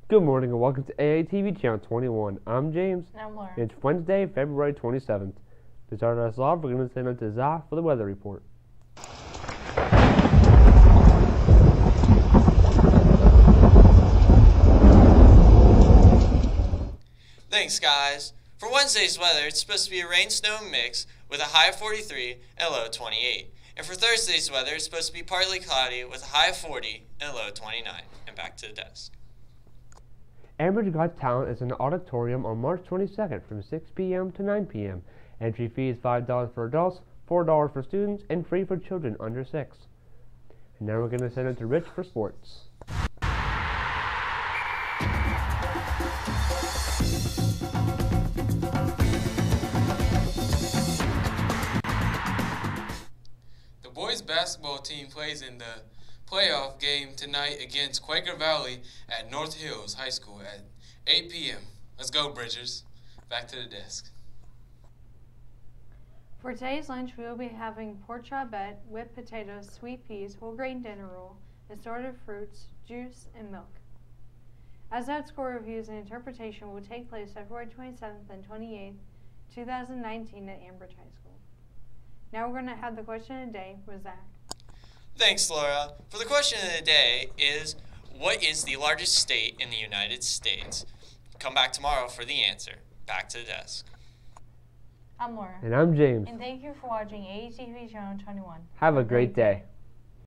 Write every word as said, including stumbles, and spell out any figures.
Good morning and welcome to A A T V Channel twenty-one. I'm James. And I'm Laura. It's Wednesday, February twenty-seventh. To start us off, we're going to send out to Zah for the weather report. Thanks, guys. For Wednesday's weather, it's supposed to be a rain-snow mix with a high of forty-three and a low of twenty-eight. And for Thursday's weather, it's supposed to be partly cloudy with a high of forty and a low of twenty-nine. And back to the desk. Ambridge Got Talent is in the auditorium on March twenty-second from six p m to nine p m Entry fee is five dollars for adults, four dollars for students, and free for children under six. And now we're going to send it to Rich for sports. The boys basketball team plays in the playoff game tonight against Quaker Valley at North Hills High School at eight p m Let's go, Bridgers. Back to the desk. For today's lunch, we will be having pork charbet, whipped potatoes, sweet peas, whole grain dinner roll, assorted fruits, juice, and milk. As that score reviews and interpretation will take place February twenty-seventh and twenty-eighth, two thousand nineteen at Ambridge High School. Now we're going to have the question of the day with Zach. Thanks, Laura. For the question of the day is, what is the largest state in the United States? Come back tomorrow for the answer. Back to the desk. I'm Laura. And I'm James. And thank you for watching A A T V Channel twenty-one. Have a great day.